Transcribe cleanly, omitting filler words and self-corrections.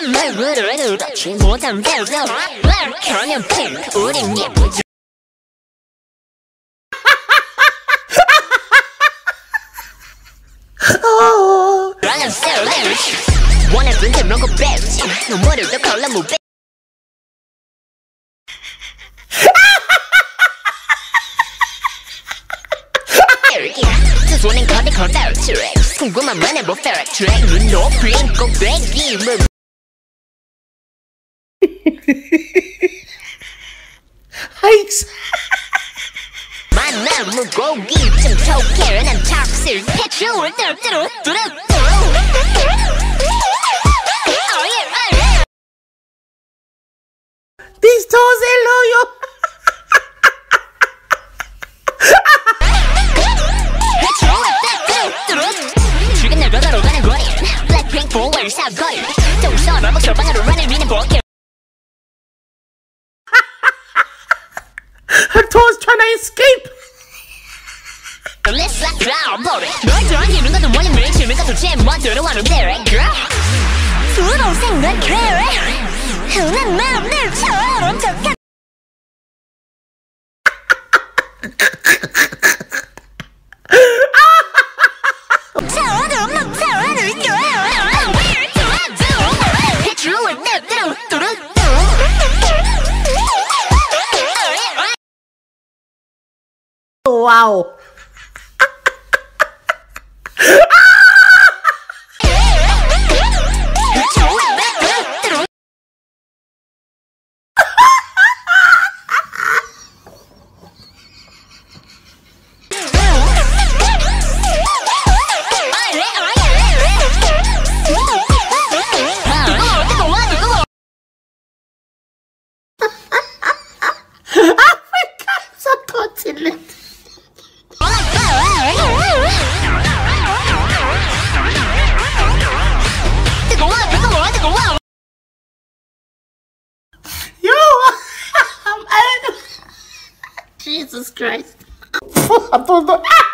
Hikes. These toes ain't loyal. Blackpink forward 사거리 동서 너무 절반으로 running 위는 볼게. Her toes trying to escape. Let's lock down, boy. 널 들어가는 것도 원래 밀치는 것도 제일 먼저 들어와는 there, girl. 수동 생각해. 흔한 마음들처럼 적게. Wow. Jesus Christ.